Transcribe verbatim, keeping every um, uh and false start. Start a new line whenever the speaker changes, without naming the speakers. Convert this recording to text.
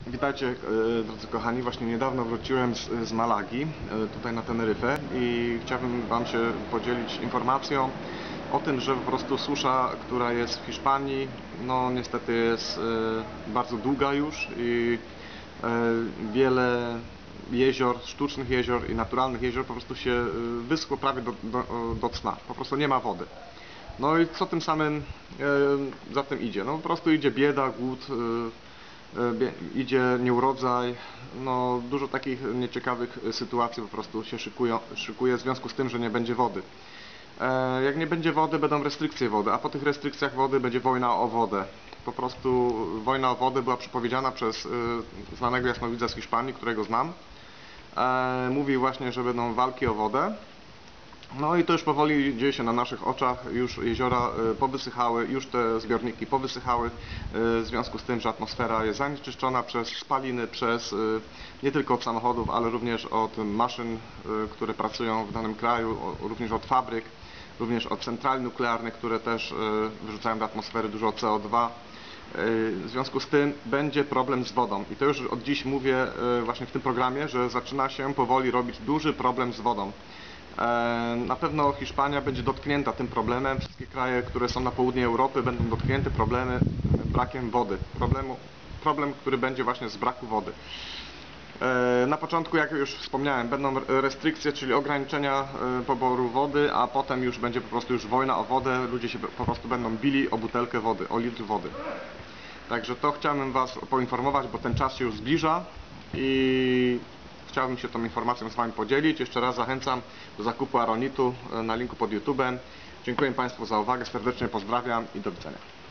Witajcie, e, drodzy kochani. Właśnie niedawno wróciłem z, z Malagi, e, tutaj na Teneryfę, i chciałbym Wam się podzielić informacją o tym, że po prostu susza, która jest w Hiszpanii, no niestety jest e, bardzo długa już i e, wiele jezior, sztucznych jezior i naturalnych jezior po prostu się e, wyschło prawie do, do, do cna. Po prostu nie ma wody. No i co tym samym e, za tym idzie? No po prostu idzie bieda, głód, e, idzie nieurodzaj, no dużo takich nieciekawych sytuacji po prostu się szykują, szykuje w związku z tym, że nie będzie wody. E, jak nie będzie wody, będą restrykcje wody, a po tych restrykcjach wody będzie wojna o wodę. Po prostu wojna o wodę była przepowiedziana przez e, znanego jasnowidza z Hiszpanii, którego znam. E, mówił właśnie, że będą walki o wodę. No i to już powoli dzieje się na naszych oczach, już jeziora powysychały, już te zbiorniki powysychały w związku z tym, że atmosfera jest zanieczyszczona przez spaliny, przez nie tylko od samochodów, ale również od maszyn, które pracują w danym kraju, również od fabryk, również od centrali nuklearnych, które też wyrzucają do atmosfery dużo C O dwa. W związku z tym będzie problem z wodą i to już od dziś mówię właśnie w tym programie, że zaczyna się powoli robić duży problem z wodą. Na pewno Hiszpania będzie dotknięta tym problemem, wszystkie kraje, które są na południu Europy, będą dotknięte problemy brakiem wody, problemu, problem, który będzie właśnie z braku wody. Na początku, jak już wspomniałem, będą restrykcje, czyli ograniczenia poboru wody, a potem już będzie po prostu już wojna o wodę, ludzie się po prostu będą bili o butelkę wody, o litr wody. Także to chciałem Was poinformować, bo ten czas się już zbliża i chciałbym się tą informacją z Wami podzielić. Jeszcze raz zachęcam do zakupu aronitu na linku pod YouTube'em. Dziękuję Państwu za uwagę, serdecznie pozdrawiam i do widzenia.